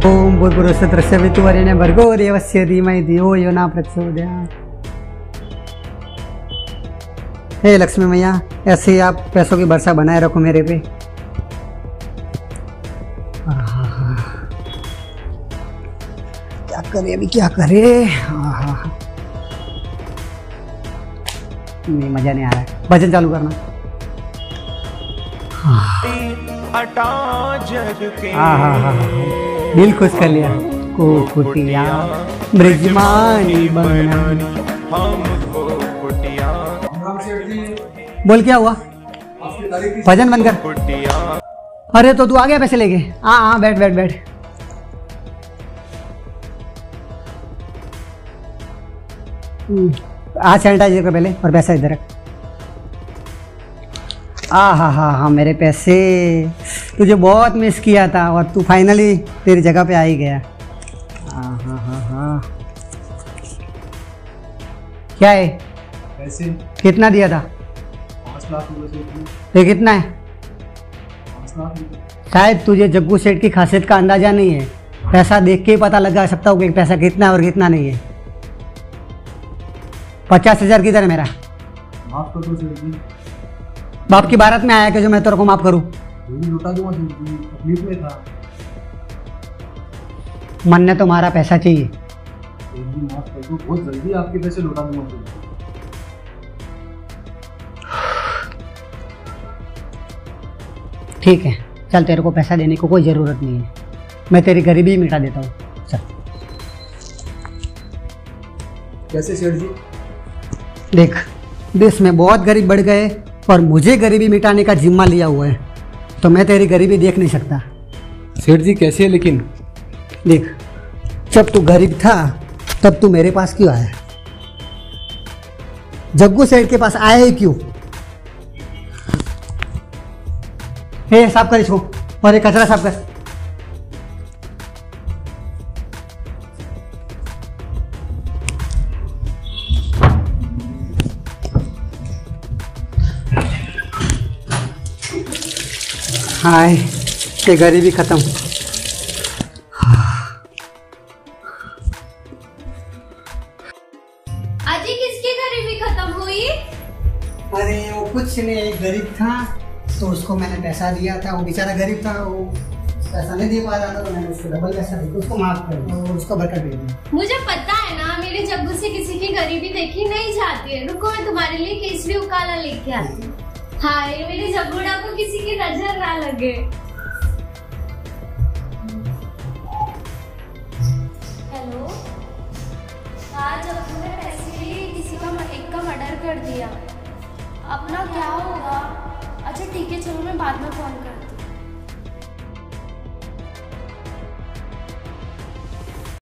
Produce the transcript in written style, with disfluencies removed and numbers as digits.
ओम भूर्भुवस्सुतस्य वितुर्वरेण्यं भर्गो देवस्य धीमहि धियो यो न प्रचोदयात्। हे लक्ष्मी मैया, ऐसे ही आप पैसों की वर्षा बनाए रखो मेरे पे। क्या करे अभी, क्या करे। नहीं, मजा नहीं आ रहा है। भजन चालू करना। दिल खुश कर लिया। कुटिया ब्रजमानी बनानी। बोल क्या हुआ? भजन बंद कर। अरे तो तू आ गया पैसे लेके? हाँ हाँ, बैठ बैठ बैठ। आज सैनिटाइजर कर पहले और पैसा इधर रख। हाँ, मेरे पैसे तुझे बहुत मिस किया था और तू फाइनली तेरी जगह पे आ ही गया। हाँ। क्या है पैसे? कितना दिया था? 5 लाख रुपए। कितना है? 5 लाख। शायद तुझे जग्गू सेठ की खासियत का अंदाजा नहीं है। पैसा देख के ही पता लगा सकता हूँ कि पैसा कितना है और कितना नहीं है। 50,000 किधर है मेरा? माफ कर दो सेठ जी। बाप की बारात में आया कि जो मैं तेरे को माफ करूं? लौटा दूंगा, तकलीफ में था। मन ने तुम्हारा पैसा चाहिए। माफ कर दो, बहुत जल्दी आपके पैसे लौटा दूंगा। ठीक है, चल, तेरे को पैसा देने को कोई जरूरत नहीं है। मैं तेरी गरीबी मिटा देता हूँ। चल। कैसे सेठ जी? देख, देश में बहुत गरीब बढ़ गए और मुझे गरीबी मिटाने का जिम्मा लिया हुआ है, तो मैं तेरी गरीबी देख नहीं सकता। सेठ जी कैसे है लेकिन? देख, जब तू गरीब था तब तू मेरे पास क्यों आया? जग्गू सेठ के पास आया ही क्यों? हे, साफ कर इसको और ये कचरा साफ कर। हाय, ये गरीबी खत्म। अजी, किसकी गरीबी खत्म हुई? अरे वो कुछ नहीं, एक गरीब था तो उसको मैंने पैसा दिया था। वो बेचारा गरीब था, वो पैसा नहीं दे पा रहा था तो मैंने उसको डबल पैसा दिया। उसको माफ कर दो और उसको बरकत दे दी। मुझे पता है ना, मेरे जग्गू से किसी की गरीबी देखी नहीं जाती है। रुको, मैं तुम्हारे लिए केसरी उकाला लेके आती हूँ। हाय, मेरे जग्गूड़ा को किसी की नजर ना लगे। हेलो, हाँ, जग्गू ने पैसे लिए, किसी का एक का मर्डर कर दिया। अपना क्या होगा? अच्छा ठीक है, चलो मैं बाद में फोन करती हूँ।